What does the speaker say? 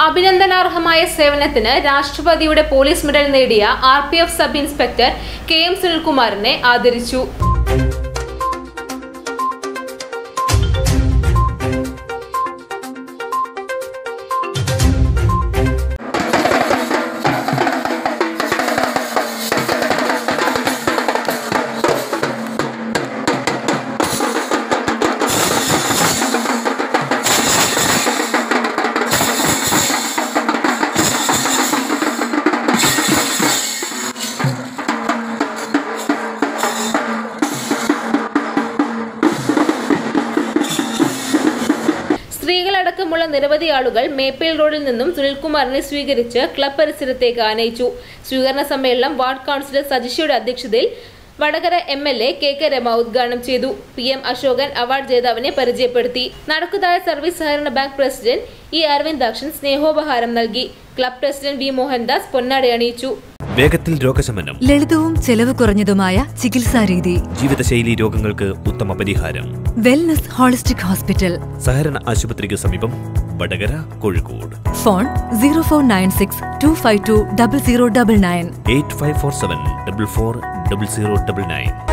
അഭിനന്ദനാർഹമായ സേവനത്തിന് രാഷ്ട്രപതിയുടെ police medal നേടിയ RPF സബ് ഇൻസ്പെക്ടർ KM സുനിൽകുമാറിനെ ആദരിച്ചു. സ്ത്രീകളടക്കമുള്ള നിരവധി ആളുകൾ മേപ്പേൽ റോഡിൽ നിന്നും സുനിൽകുമാറിനെ സ്വീകരിച്ച് ക്ലബ് പരിസരത്തേക്ക് ആനയിച്ചു. സ്വീകരണ സമ്മേളനം വാർഡ് കൗൺസിലർ സജിഷയുടെ അധ്യക്ഷതയിൽ വടകര MLA KK രമ ഉദ്ഘാടനം ചെയ്തു. PM അശോകൻ അവാർഡ് ജേതാവിനെ പരിചയപ്പെടുത്തി. നടക്കുതായ സർവീസ് സഹകരണ ബാങ്ക് പ്രസിഡന്റ് ഇ.അരവ സ്നേഹോപഹാരം നൽകി. ക്ലബ് പ്രസിഡന്റ് V മോഹൻദാസ് പൊന്നാട അണിയിച്ചു. വേഗത്തിൽ രോഗശമനം, ലളിതവും ചെലവ് കുറഞ്ഞതുമായ ചികിത്സാ രീതി, ജീവിതശൈലി രോഗങ്ങൾക്ക് ഉത്തമ പരിഹാരം. വെൽനസ് ഹോളിസ്റ്റിക് ഹോസ്പിറ്റൽ, സഹകരണ ആശുപത്രിക്ക് സമീപം, വടകര, കോഴിക്കോട്. ഫോൺ 0496 252 0099 8547 44 0099.